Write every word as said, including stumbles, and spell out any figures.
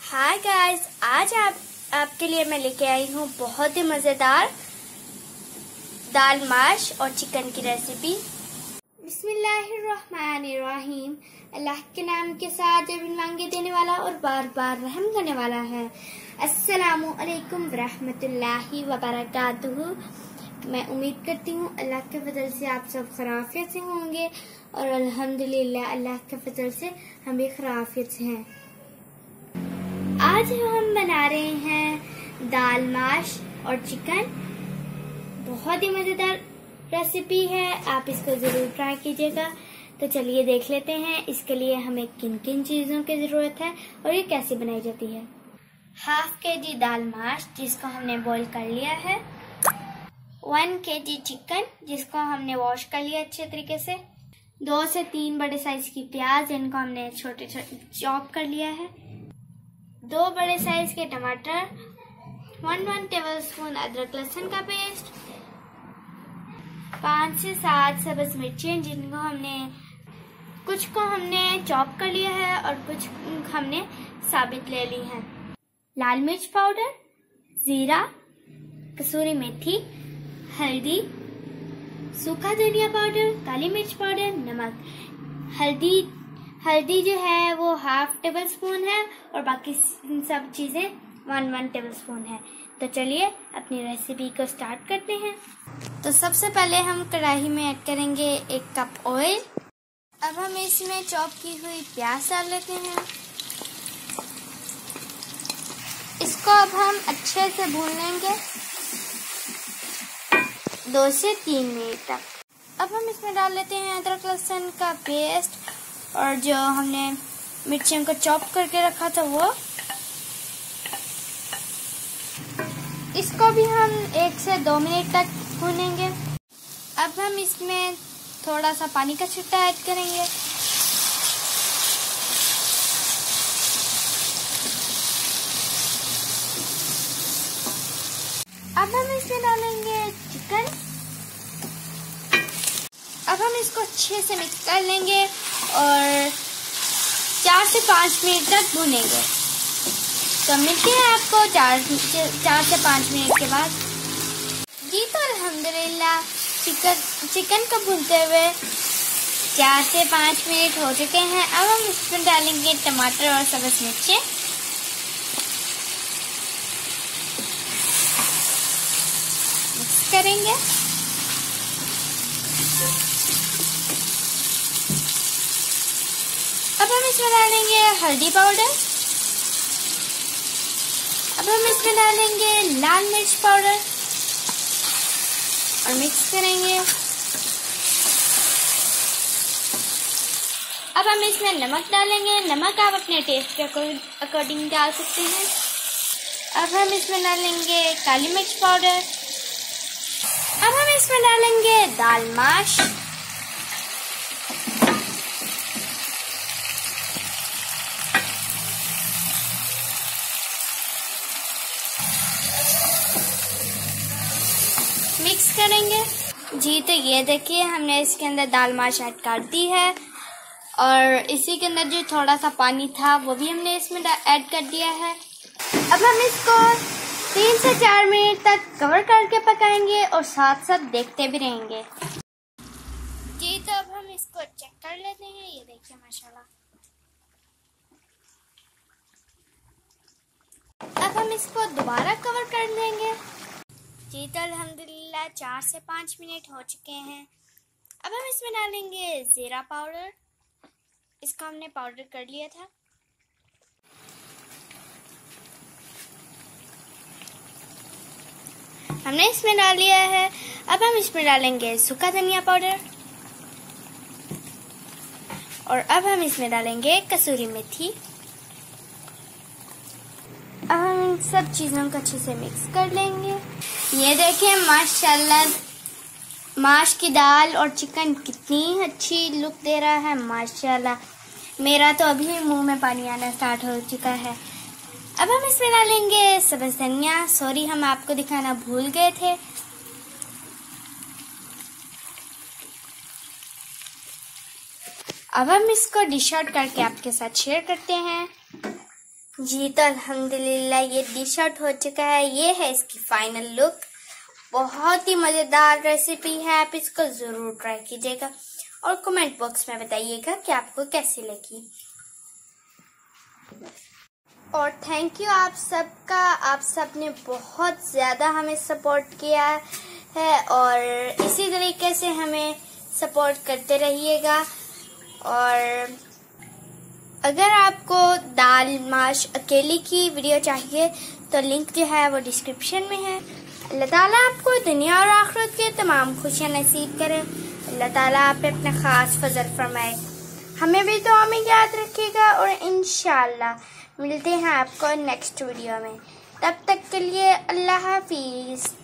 Hi guys, आज आप आपके लिए मैं लेके आई हूँ बहुत ही मज़ेदार दाल माश और चिकन की रेसिपी। बिस्मिल्लाहिर्रहमानिर्रहीम। अल्लाह के नाम के साथ जो बिन मांगे देने वाला और बार बार रहम करने वाला है। अस्सलामु अलैकुम वरहमतुल्लाहि वबरकातुहू। मैं उम्मीद करती हूँ अल्लाह के फजल से आप सब खराफियत से होंगे और अल्हम्दुलिल्लाह अल्लाह के फजल से हम भी खराफियत से हैं। आज हम बना रहे हैं दाल माश और चिकन। बहुत ही मजेदार रेसिपी है, आप इसको जरूर ट्राई कीजिएगा। तो चलिए देख लेते हैं इसके लिए हमें किन किन चीजों की जरूरत है और ये कैसे बनाई जाती है। हाफ के जी दाल माश जिसको हमने बॉईल कर लिया है, वन के जी चिकन जिसको हमने वॉश कर लिया अच्छे तरीके से, दो से तीन बड़े साइज की प्याज जिनको हमने छोटे छोटे चॉप कर लिया है, दो बड़े साइज के टमाटर, वन वन टेबल स्पून अदरक लहसुन का पेस्ट, पाँच से सात सब्ज मिर्चें जिनको हमने कुछ को हमने चॉप कर लिया है और कुछ हमने साबित ले ली है, लाल मिर्च पाउडर, जीरा, कसूरी मेथी, हल्दी, सूखा धनिया पाउडर, काली मिर्च पाउडर, नमक। हल्दी हल्दी जो है वो हाफ टेबल स्पून है और बाकी सब चीजें वन वन टेबल स्पून है। तो चलिए अपनी रेसिपी को स्टार्ट करते हैं। तो सबसे पहले हम कढ़ाई में ऐड करेंगे एक कप ऑयल। अब हम इसमें चॉप की हुई प्याज डाल लेते हैं। इसको अब हम अच्छे से भून लेंगे दो से तीन मिनट तक। अब हम इसमें डाल लेते हैं अदरक लहसुन का पेस्ट और जो हमने मिर्चियों को चॉप करके रखा था वो। इसको भी हम एक से दो मिनट तक भूनेंगे। अब हम इसमें थोड़ा सा पानी का छिट्टा ऐड करेंगे। अब हम इसमें डालेंगे चिकन। अब हम इसको अच्छे से मिक्स कर लेंगे और चार से पाँच मिनट तक भूनेंगे। तो मिलते हैं आपको चार चार से पाँच मिनट के बाद। जी तो अल्हम्दुलिल्लाह चिकन चिकन को भूनते हुए चार से पाँच मिनट हो चुके हैं। अब हम इसमें डालेंगे टमाटर और सब्ज मिर्चें। मिक्स करेंगे। अब हम इसमें डालेंगे हल्दी पाउडर। अब हम इसमें डालेंगे लाल मिर्च पाउडर और मिक्स करेंगे। अब हम इसमें नमक डालेंगे। नमक आप अपने टेस्ट के अकॉर्डिंग डाल सकते हैं। अब हम इसमें डालेंगे काली मिर्च पाउडर। अब हम इसमें डालेंगे दाल माश। मिक्स करेंगे। जी तो ये देखिए हमने इसके अंदर दाल माश ऐड कर दी है और इसी के अंदर जो थोड़ा सा पानी था वो भी हमने इसमें ऐड कर दिया है। अब हम इसको तीन से चार मिनट तक कवर करके पकाएंगे और साथ साथ देखते भी रहेंगे। जी तो अब हम इसको चेक कर लेते हैं। ये देखिए माशाल्लाह। अब हम इसको दोबारा कवर कर देंगे। जी तो अल्हम्दुलिल्लाह चार से पाँच मिनट हो चुके हैं। अब हम इसमें डालेंगे जीरा पाउडर। इसको हमने पाउडर कर लिया था। हमने इसमें डाल लिया है। अब हम इसमें डालेंगे सूखा धनिया पाउडर और अब हम इसमें डालेंगे कसूरी मेथी। अब हम इन सब चीजों को अच्छे से मिक्स कर लेंगे। ये देखिए माशाल्लाह माश की दाल और चिकन कितनी अच्छी लुक दे रहा है माशाल्लाह। मेरा तो अभी मुंह में पानी आना स्टार्ट हो चुका है। अब हम इसमें डालेंगे सब्ज धनिया। सॉरी हम आपको दिखाना भूल गए थे। अब हम इसको डिश आउट करके आपके साथ शेयर करते हैं। जी तो अल्हम्दुलिल्लाह ये डिश आउट हो चुका है। ये है इसकी फाइनल लुक। बहुत ही मज़ेदार रेसिपी है, आप इसको ज़रूर ट्राई कीजिएगा और कमेंट बॉक्स में बताइएगा कि आपको कैसी लगी। और थैंक यू आप सबका, आप सब ने बहुत ज़्यादा हमें सपोर्ट किया है और इसी तरीके से हमें सपोर्ट करते रहिएगा। और अगर आपको दाल माश अकेली की वीडियो चाहिए तो लिंक जो है वो डिस्क्रिप्शन में है। अल्लाह ताला आपको दुनिया और आखिरत के तमाम खुशियाँ नसीब करे। अल्लाह ताला आप पे अपना खास फजल फरमाए। हमें भी दुआ में याद रखिएगा और इंशाअल्लाह मिलते हैं आपको नेक्स्ट वीडियो में। तब तक के लिए अल्लाह हाफिज़।